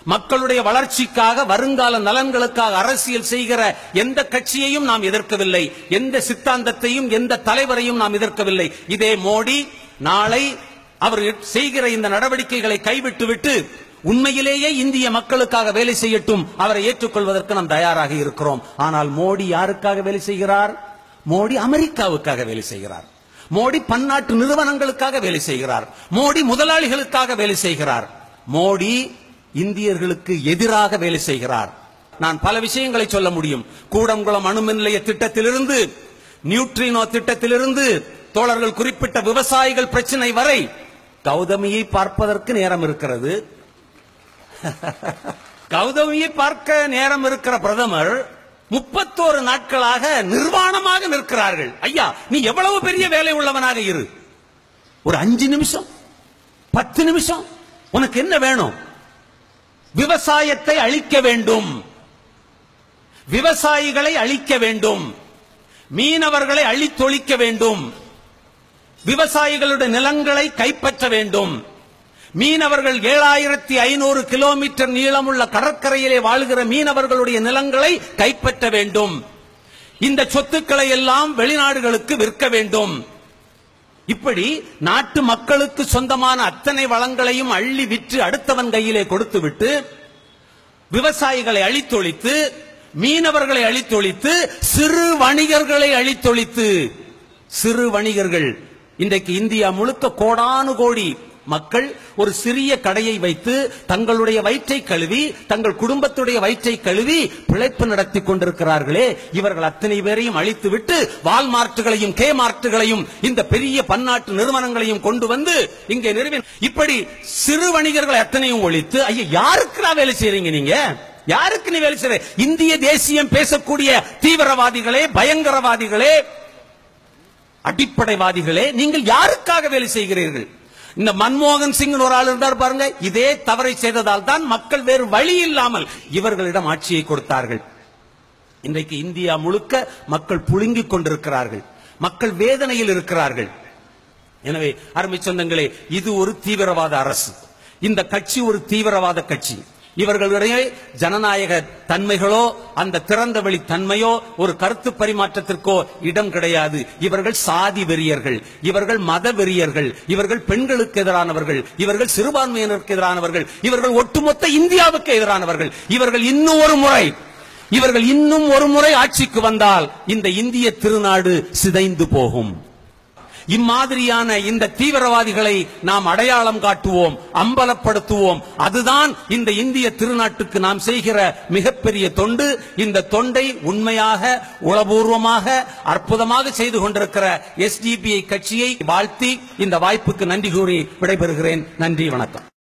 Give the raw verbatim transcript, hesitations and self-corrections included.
மக்களுடைய வளர்ச்சிக்காக, வருங்கால நலன்களுக்காக அரசியல் செய்கிற எந்த கட்சியையும் நாம் எதிர்க்கவில்லை, எந்த சித்தாந்தத்தையும் எந்த தலைவரையும் நாம் எதிர்க்கவில்லை. இதே மோடி நாளை அவர் செய்கிற இந்த நடவடிக்கைகளை கைவிட்டுவிட்டு உண்மையிலேயே இந்திய மக்களுக்காக வேலை செய்யட்டும், அவரை ஏற்றுக்கொள்வதற்கு நாம் தயாராக இருக்கிறோம். ஆனால் மோடி யாருக்காக வேலை செய்கிறார்? மோடி அமெரிக்காவுக்காக வேலை செய்கிறார். மோடி பன்னாட்டு நிறுவனங்களுக்காக வேலை செய்கிறார். மோடி முதலாளிகளுக்காக வேலை செய்கிறார். மோடி இந்தியர்களுக்கு எதிராக வேலை செய்கிறார். நான் பல விஷயங்களை சொல்ல முடியும். கூடங்குளம் அணுமின் நிலைய திட்டத்திலிருந்து, நியூட்ரினோ திட்டத்திலிருந்து, தோழர்கள் குறிப்பிட்ட விவசாயிகள் பிரச்சனை வரை கௌதமியை பார்ப்பதற்கு நேரம் இருக்கிறது. கௌதமியை பார்க்க நேரம் இருக்கிற பிரதமர் முப்பத்தோரு நாட்களாக நிர்வாணமாக நிற்கிறார்கள். ஐயா, நீ எவ்வளவு பெரிய வேலை உள்ளவனாக இரு, ஒரு அஞ்சு நிமிஷம் பத்து நிமிஷம் உனக்கு என்ன வேணும்? விவசாயத்தை அழிக்க வேண்டும், விவசாயிகளை அழிக்க வேண்டும், மீனவர்களை அழித்தொழிக்க வேண்டும், விவசாயிகளுடைய நிலங்களை கைப்பற்ற வேண்டும், மீனவர்கள் ஏழாயிரத்தி ஐநூறு கிலோமீட்டர் நீளமுள்ள கடற்கரையிலே வாழ்கிற மீனவர்களுடைய நிலங்களை கைப்பற்ற வேண்டும், இந்த சொத்துக்களை எல்லாம் வெளிநாடுகளுக்கு விற்க வேண்டும். இப்படி நாட்டு மக்களுக்கு சொந்தமான அத்தனை வளங்களையும் அள்ளி விற்று அடுத்தவன் கையிலே கொடுத்துவிட்டு விவசாயிகளை அழித்தொழித்து, மீனவர்களை அழித்தொழித்து, சிறு வணிகர்களை அழித்தொழித்து, சிறு வணிகர்கள் இன்றைக்கு இந்தியா முழுக்க கோடானு கோடி மக்கள் ஒரு சிறிய கடையை வைத்து தங்களுடைய வயிற்றை கழுவி, தங்கள் குடும்பத்துடைய வயிற்றை கழுவி பிழைப்பு நடத்தி கொண்டிருக்கிறார்களே, இவர்கள் அத்தனை பேரையும் அழித்துவிட்டு வால்மார்ட்டுகளையும் கே மார்ட்டுகளையும் இந்த பெரிய பன்னாட்டு நிறுவனங்களையும் கொண்டு வந்து இங்கே நிறுவி, இப்படி சிறு வணிகர்களை அத்தனையும் ஒழித்து, ஐயா யாருக்கு நான் வேலை செய்றீங்க? நீங்க யாருக்கு நீ வேலை செய்ற? இந்திய தேசியம் பேசக்கூடிய தீவிரவாதிகளே, பயங்கரவாதிகளே, அடிப்படைவாதிகளே, நீங்கள் யாருக்காக வேலை செய்கிறீர்கள்? இந்த மன்மோகன் சிங் ஒரு ஆள் இருந்தார் பாருங்க, இதே தவறை செய்ததால் தான் மக்கள் வேறு வழி இல்லாமல் இவர்களிடம் ஆட்சியை கொடுத்தார்கள். இன்றைக்கு இந்தியா முழுக்க மக்கள் புழுங்கிக் கொண்டிருக்கிறார்கள், மக்கள் வேதனையில் இருக்கிறார்கள். எனவே அருமை சொந்தங்களே, இது ஒரு தீவிரவாத அரசு, இந்த கட்சி ஒரு தீவிரவாத கட்சி. இவர்களுடைய ஜனநாயக தன்மைகளோ அந்த திறந்த வெளி தன்மையோ ஒரு கருத்து பரிமாற்றத்திற்கோ இடம் கிடையாது. இவர்கள் சாதி வெறியர்கள், இவர்கள் மத வெறியர்கள், இவர்கள் பெண்களுக்கு எதிரானவர்கள், இவர்கள் சிறுபான்மையினருக்கு எதிரானவர்கள், இவர்கள் ஒட்டுமொத்த இந்தியாவுக்கு எதிரானவர்கள். இவர்கள் இன்னும் ஒரு முறை இவர்கள் இன்னும் ஒரு முறை ஆட்சிக்கு வந்தால் இந்த இந்திய திருநாடு சிதைந்து போகும். இம்மாதிரியான இந்த தீவிரவாதிகளை நாம் அடையாளம் காட்டுவோம், அம்பலப்படுத்துவோம். அதுதான் இந்த இந்திய திருநாட்டுக்கு நாம் செய்கிற மிகப்பெரிய தொண்டு. இந்த தொண்டை உண்மையாக, உளபூர்வமாக, அற்புதமாக செய்து கொண்டிருக்கிற எஸ்டிபிஐ கட்சியை வாழ்த்தி இந்த வாய்ப்புக்கு நன்றி கூறி விடைபெறுகிறேன். நன்றி, வணக்கம்.